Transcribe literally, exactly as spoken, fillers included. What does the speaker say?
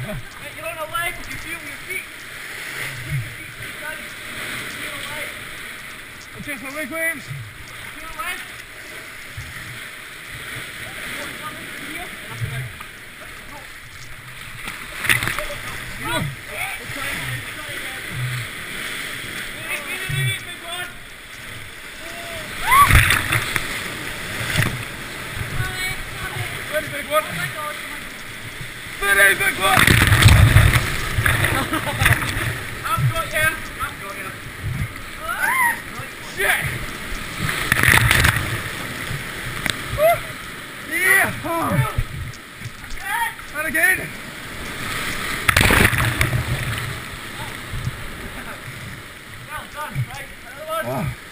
You're on a leg, you feel your feet. Take your feet to the side. Feel a leg. Okay, so leg Williams. Feel a leg. Very big one. Very big one. I've got you. I've got you. Shit. Yeah. Oh. And again. Well done, right? Another one. Oh.